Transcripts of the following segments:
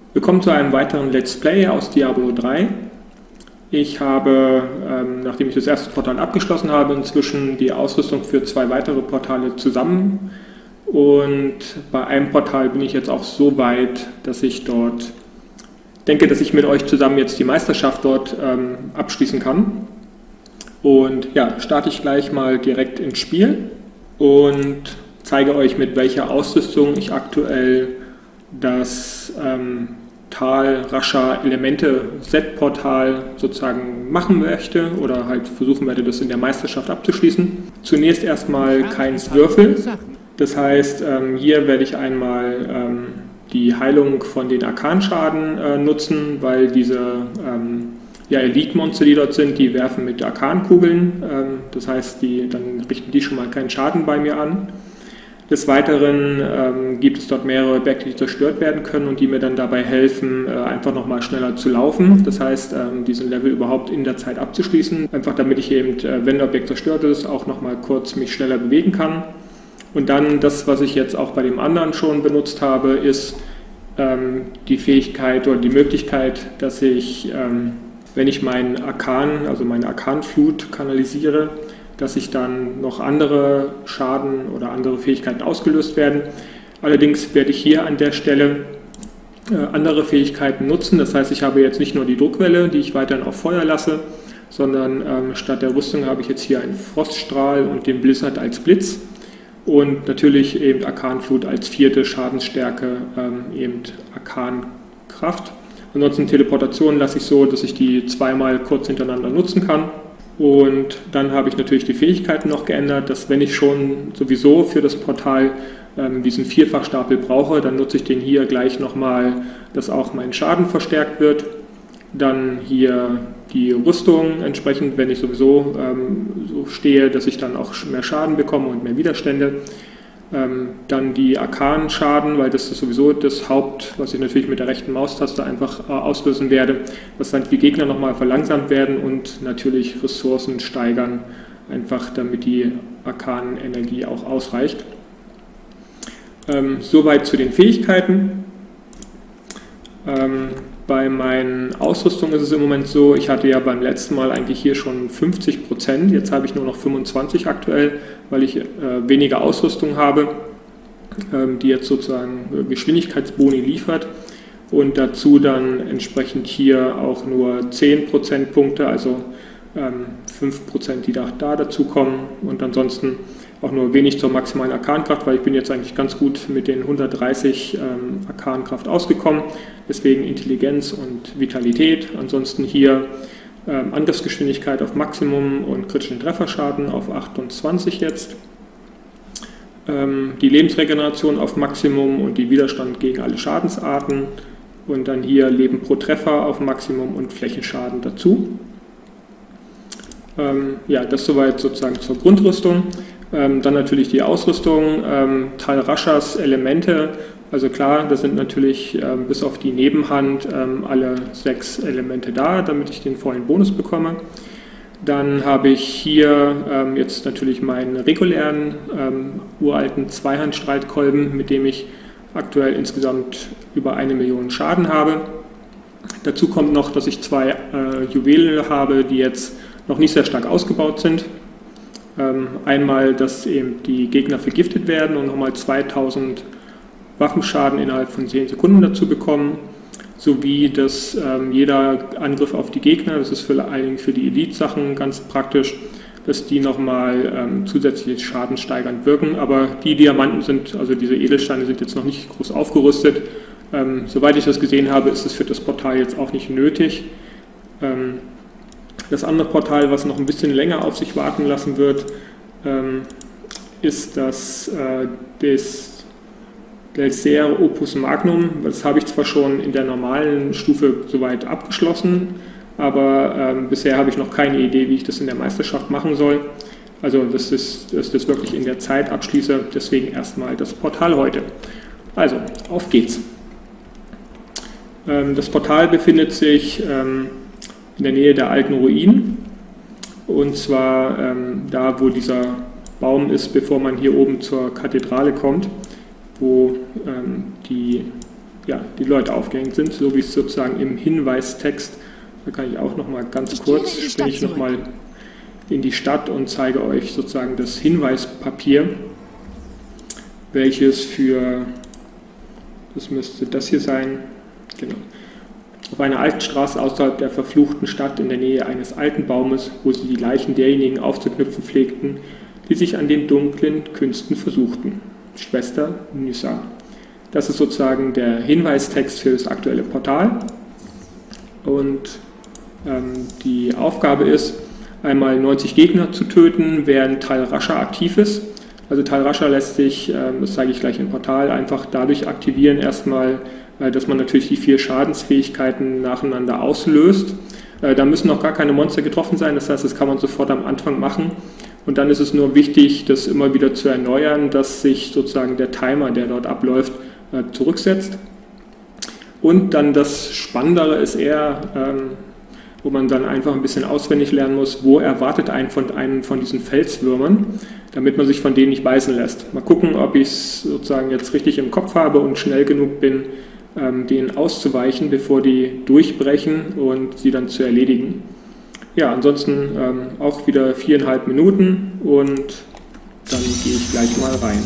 Willkommen zu einem weiteren Let's Play aus Diablo 3. Ich habe, nachdem ich das erste Portal abgeschlossen habe, inzwischen die Ausrüstung für 2 weitere Portale zusammen. Und bei einem Portal bin ich jetzt auch so weit, dass ich dort denke, dass ich mit euch zusammen jetzt die Meisterschaft dort abschließen kann. Und ja, starte ich gleich mal direkt ins Spiel und zeige euch, mit welcher Ausrüstung ich aktuell das Tal Rascher Elemente Set-Portal sozusagen machen möchte oder halt versuchen werde, das in der Meisterschaft abzuschließen. Zunächst erstmal keins Würfel. Das heißt, hier werde ich einmal die Heilung von den Arkanschaden nutzen, weil diese Elite-Monster, die dort sind, die werfen mit Arkankugeln. Das heißt, dann richten die schon mal keinen Schaden bei mir an. Des Weiteren gibt es dort mehrere Objekte, die zerstört werden können und die mir dann dabei helfen, einfach nochmal schneller zu laufen. Das heißt, diesen Level überhaupt in der Zeit abzuschließen, einfach damit ich eben, wenn ein Objekt zerstört ist, auch nochmal kurz mich schneller bewegen kann. Und dann das, was ich jetzt auch bei dem anderen schon benutzt habe, ist die Fähigkeit oder die Möglichkeit, dass ich, wenn ich meinen Arkan, also meine Arkanflut kanalisiere, dass sich dann noch andere Schaden oder andere Fähigkeiten ausgelöst werden. Allerdings werde ich hier an der Stelle andere Fähigkeiten nutzen. Das heißt, ich habe jetzt nicht nur die Druckwelle, die ich weiterhin auf Feuer lasse, sondern statt der Rüstung habe ich jetzt hier einen Froststrahl und den Blizzard als Blitz und natürlich eben Arkanflut als 4. Schadensstärke, eben Arkankraft. Ansonsten Teleportation lasse ich so, dass ich die zweimal kurz hintereinander nutzen kann. Und dann habe ich natürlich die Fähigkeiten noch geändert, dass wenn ich schon sowieso für das Portal diesen Vierfachstapel brauche, dann nutze ich den hier gleich nochmal, dass auch mein Schaden verstärkt wird. Dann hier die Rüstung entsprechend, wenn ich sowieso so stehe, dass ich dann auch mehr Schaden bekomme und mehr Widerstände. Dann die Arkanschaden, weil das ist sowieso das Haupt, was ich natürlich mit der rechten Maustaste einfach auslösen werde, dass dann die Gegner nochmal verlangsamt werden und natürlich Ressourcen steigern, einfach damit die Arkanenergie auch ausreicht. Soweit zu den Fähigkeiten. Bei meinen Ausrüstungen ist es im Moment so, ich hatte ja beim letzten Mal eigentlich hier schon 50%, jetzt habe ich nur noch 25 aktuell, weil ich weniger Ausrüstung habe, die jetzt sozusagen Geschwindigkeitsboni liefert und dazu dann entsprechend hier auch nur 10 Prozentpunkte, also 5%, die da dazu kommen und ansonsten auch nur wenig zur maximalen Arkankraft, weil ich bin jetzt eigentlich ganz gut mit den 130 Arkankraft ausgekommen, deswegen Intelligenz und Vitalität. Ansonsten hier Angriffsgeschwindigkeit auf Maximum und kritischen Trefferschaden auf 28 jetzt. Die Lebensregeneration auf Maximum und die Widerstand gegen alle Schadensarten und dann hier Leben pro Treffer auf Maximum und Flächenschaden dazu. Ja, das soweit sozusagen zur Grundrüstung. Dann natürlich die Ausrüstung, Tal Raschers Elemente, also klar, das sind natürlich bis auf die Nebenhand alle 6 Elemente da, damit ich den vollen Bonus bekomme. Dann habe ich hier jetzt natürlich meinen regulären uralten Zweihandstreitkolben, mit dem ich aktuell insgesamt über 1 Million Schaden habe. Dazu kommt noch, dass ich 2 Juwelen habe, die jetzt noch nicht sehr stark ausgebaut sind. Einmal, dass eben die Gegner vergiftet werden und nochmal 2000 Waffenschaden innerhalb von 10 Sekunden dazu bekommen, sowie dass jeder Angriff auf die Gegner, das ist vor allen Dingen für die Elite-Sachen ganz praktisch, dass die nochmal zusätzlich schadenssteigernd wirken, aber die Diamanten sind, also diese Edelsteine sind jetzt noch nicht groß aufgerüstet. Soweit ich das gesehen habe, ist es für das Portal jetzt auch nicht nötig. Das andere Portal, was noch ein bisschen länger auf sich warten lassen wird, ist das Delcere Opus Magnum. Das habe ich zwar schon in der normalen Stufe soweit abgeschlossen, aber bisher habe ich noch keine Idee, wie ich das in der Meisterschaft machen soll. Also dass ich das wirklich in der Zeit abschließe, deswegen erstmal das Portal heute. Also, auf geht's. Das Portal befindet sich in der Nähe der alten Ruinen, und zwar da, wo dieser Baum ist, bevor man hier oben zur Kathedrale kommt, wo die ja, die Leute aufgehängt sind, so wie es sozusagen im Hinweistext. Da kann ich auch noch mal ganz kurz, springe ich noch mal in die Stadt und zeige euch sozusagen das Hinweispapier, welches für, das müsste das hier sein, genau, auf einer alten Straße außerhalb der verfluchten Stadt in der Nähe eines alten Baumes, wo sie die Leichen derjenigen aufzuknüpfen pflegten, die sich an den dunklen Künsten versuchten. Schwester Nyssa. Das ist sozusagen der Hinweistext für das aktuelle Portal. Und die Aufgabe ist, einmal 90 Gegner zu töten, während Tal Rasha aktiv ist. Also Tal Rasha lässt sich, das zeige ich gleich im Portal, einfach dadurch aktivieren erstmal, dass man natürlich die 4 Schadensfähigkeiten nacheinander auslöst. Da müssen noch gar keine Monster getroffen sein, das heißt, das kann man sofort am Anfang machen. Und dann ist es nur wichtig, das immer wieder zu erneuern, dass sich sozusagen der Timer, der dort abläuft, zurücksetzt. Und dann das Spannendere ist eher, wo man dann einfach ein bisschen auswendig lernen muss, wo erwartet einen von diesen Felswürmern, damit man sich von denen nicht beißen lässt. Mal gucken, ob ich es sozusagen jetzt richtig im Kopf habe und schnell genug bin, denen auszuweichen, bevor die durchbrechen und sie dann zu erledigen. Ja, ansonsten auch wieder 4,5 Minuten und dann gehe ich gleich mal rein.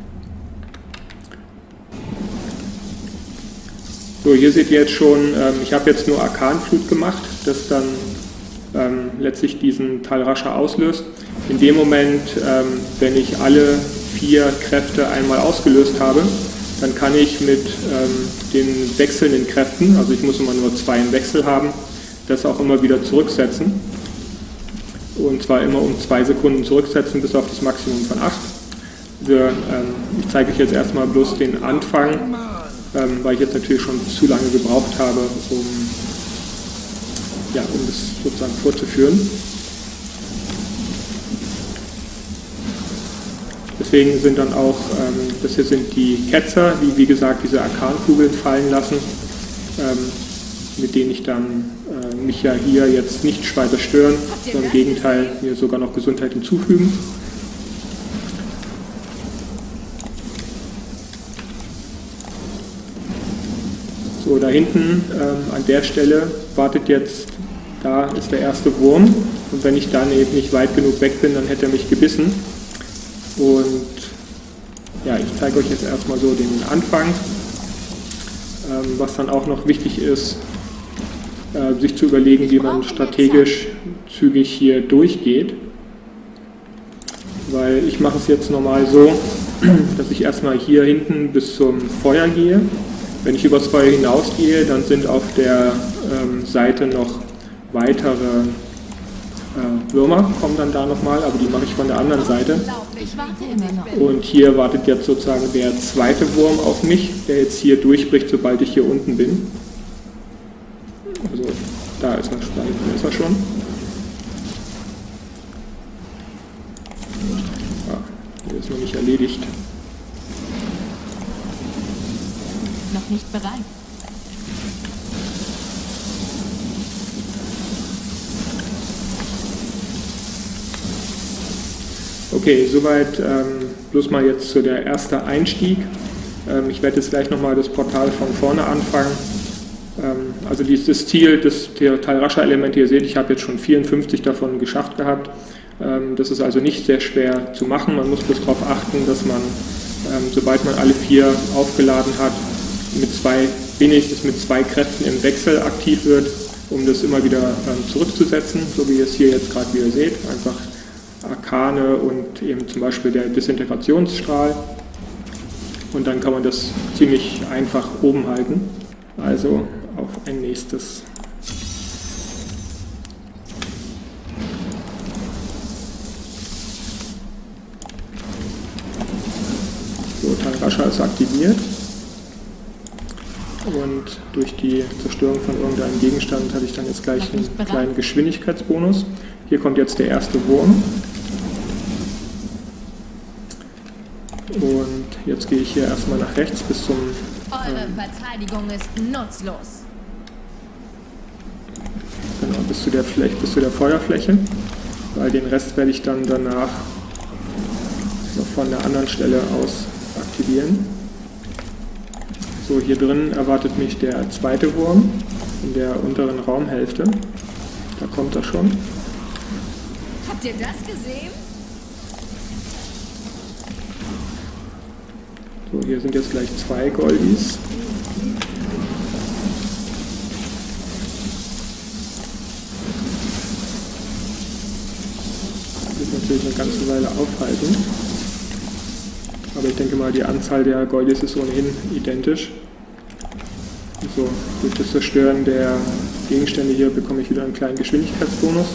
So, hier seht ihr jetzt schon, ich habe jetzt nur Arkanflut gemacht, das dann letztlich diesen Tal Rasha auslöst. In dem Moment, wenn ich alle 4 Kräfte einmal ausgelöst habe, dann kann ich mit den wechselnden Kräften, also ich muss immer nur 2 im Wechsel haben, das auch immer wieder zurücksetzen. Und zwar immer um 2 Sekunden zurücksetzen bis auf das Maximum von 8. Ich zeige euch jetzt erstmal bloß den Anfang, weil ich jetzt natürlich schon zu lange gebraucht habe, um das sozusagen vorzuführen. Deswegen sind dann auch, das hier sind die Ketzer, die wie gesagt diese Arkankugeln fallen lassen, mit denen ich dann mich ja hier jetzt nicht weiter stören, sondern im Gegenteil mir sogar noch Gesundheit hinzufügen. So, da hinten an der Stelle wartet jetzt, da ist der erste Wurm und wenn ich dann eben nicht weit genug weg bin, dann hätte er mich gebissen. Und ja, ich zeige euch jetzt erstmal so den Anfang, was dann auch noch wichtig ist, sich zu überlegen, wie man strategisch zügig hier durchgeht. Weil ich mache es jetzt normal so, dass ich erstmal hier hinten bis zum Feuer gehe. Wenn ich übers Feuer hinausgehe, dann sind auf der Seite noch weitere Würmer, kommen dann da nochmal, aber die mache ich von der anderen Seite. Und hier wartet jetzt sozusagen der zweite Wurm auf mich, der jetzt hier durchbricht, sobald ich hier unten bin. Also da ist er schon. Ah, der ist noch nicht erledigt. Noch nicht bereit. Okay, soweit bloß mal jetzt zu der erste Einstieg. Ich werde jetzt gleich nochmal das Portal von vorne anfangen. Also das Ziel des Tal Rasha Elemente, ihr seht, ich habe jetzt schon 54 davon geschafft gehabt. Das ist also nicht sehr schwer zu machen. Man muss bloß darauf achten, dass man, sobald man alle 4 aufgeladen hat, wenigstens mit 2 Kräften im Wechsel aktiv wird, um das immer wieder zurückzusetzen, so wie ihr es hier jetzt gerade wieder seht. Einfach Arkane und eben zum Beispiel der Desintegrationsstrahl. Und dann kann man das ziemlich einfach oben halten. Also auf ein nächstes. So, Tal Rasha ist aktiviert. Und durch die Zerstörung von irgendeinem Gegenstand hatte ich dann jetzt gleich einen kleinen Geschwindigkeitsbonus. Hier kommt jetzt der erste Wurm. Und jetzt gehe ich hier erstmal nach rechts bis zum... Eure Verteidigung ist nutzlos. Genau, bis zu der Feuerfläche. Weil den Rest werde ich dann danach noch von der anderen Stelle aus aktivieren. So, hier drin erwartet mich der zweite Wurm in der unteren Raumhälfte. Da kommt er schon. Habt ihr das gesehen? So, hier sind jetzt gleich 2 Goldies. Das wird natürlich eine ganze Weile aufhalten. Aber ich denke mal, die Anzahl der Goldies ist ohnehin identisch. So, durch das Zerstören der Gegenstände hier bekomme ich wieder einen kleinen Geschwindigkeitsbonus,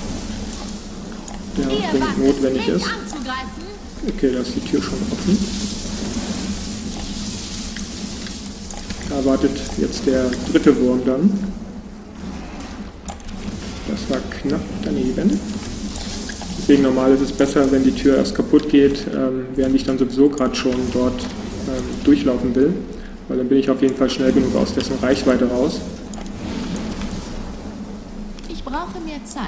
der auch dringend notwendig ist. Okay, da ist die Tür schon offen. Da wartet jetzt der dritte Wurm dann. Das war knapp daneben. Deswegen normal ist es besser, wenn die Tür erst kaputt geht, während ich dann sowieso gerade schon dort durchlaufen will. Weil dann bin ich auf jeden Fall schnell genug aus dessen Reichweite raus. Ich brauche mehr Zeit.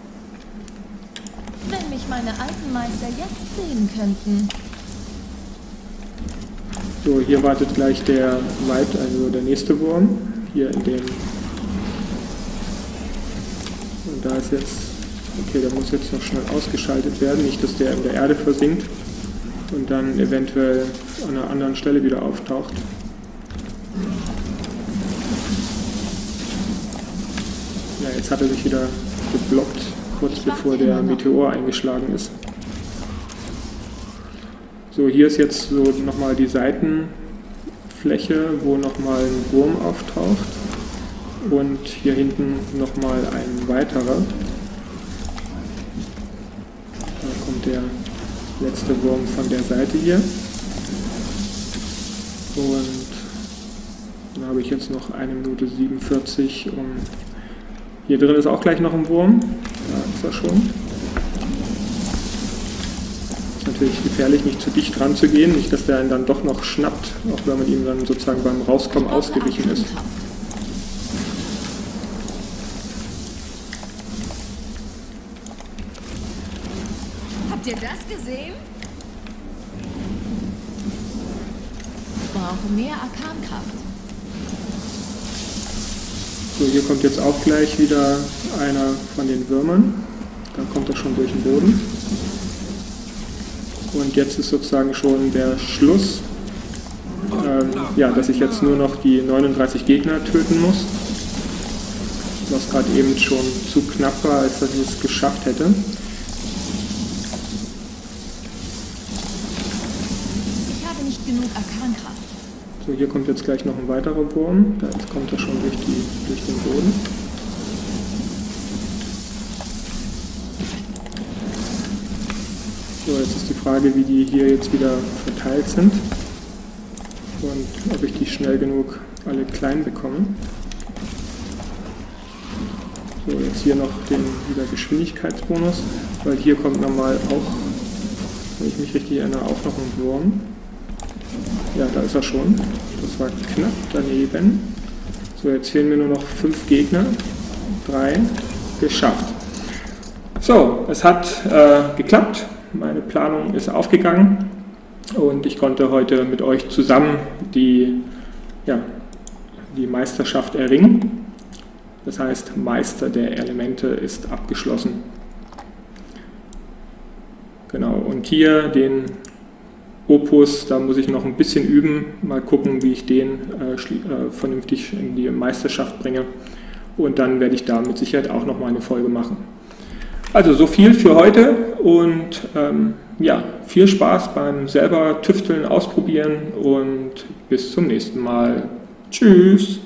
Wenn mich meine alten Meister jetzt sehen könnten. So, hier wartet gleich der also der nächste Wurm. Hier in dem. Und da ist jetzt. Okay, der muss jetzt noch schnell ausgeschaltet werden, nicht dass der in der Erde versinkt und dann eventuell an einer anderen Stelle wieder auftaucht. Ja, jetzt hat er sich wieder geblockt, kurz bevor der Meteor eingeschlagen ist. So, hier ist jetzt so nochmal die Seitenfläche, wo nochmal ein Wurm auftaucht und hier hinten nochmal ein weiterer. Der letzte Wurm von der Seite hier. Und dann habe ich jetzt noch 1 Minute 47. Hier drin ist auch gleich noch ein Wurm. Da ist er schon. Ist natürlich gefährlich, nicht zu dicht dran zu gehen, nicht dass der einen dann doch noch schnappt, auch wenn man ihm dann sozusagen beim Rauskommen ausgewichen ist. Habt ihr das gesehen? Ich brauche mehr Arkankraft. So, hier kommt jetzt auch gleich wieder einer von den Würmern. Dann kommt er schon durch den Boden. Und jetzt ist sozusagen schon der Schluss, ja, dass ich jetzt nur noch die 39 Gegner töten muss. Was gerade eben schon zu knapp war, als dass ich es geschafft hätte. Genug Arkankraft. So, hier kommt jetzt gleich noch ein weiterer Wurm. Da kommt er schon durch den Boden. So, jetzt ist die Frage, wie die hier jetzt wieder verteilt sind und ob ich die schnell genug alle klein bekomme. So, jetzt hier noch den wieder Geschwindigkeitsbonus, weil hier kommt normal auch, wenn ich mich richtig erinnere, auch noch ein Wurm. Ja, da ist er schon. Das war knapp daneben. So, jetzt fehlen mir nur noch 5 Gegner. 3. Geschafft. So, es hat geklappt. Meine Planung ist aufgegangen. Und ich konnte heute mit euch zusammen die Meisterschaft erringen. Das heißt, Meister der Elemente ist abgeschlossen. Genau, und hier den Opus, da muss ich noch ein bisschen üben, mal gucken, wie ich den vernünftig in die Meisterschaft bringe. Und dann werde ich da mit Sicherheit auch noch mal eine Folge machen. Also so viel für heute und ja, viel Spaß beim selber tüfteln, ausprobieren und bis zum nächsten Mal. Tschüss!